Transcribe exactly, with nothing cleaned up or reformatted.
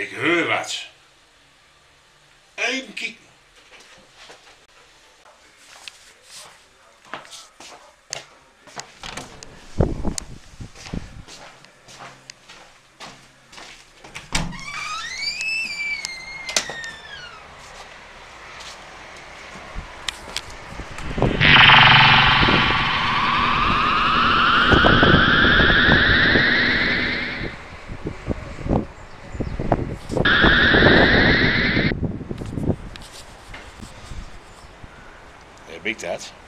Ik hoor wat. Even kijken. Heb ik dat?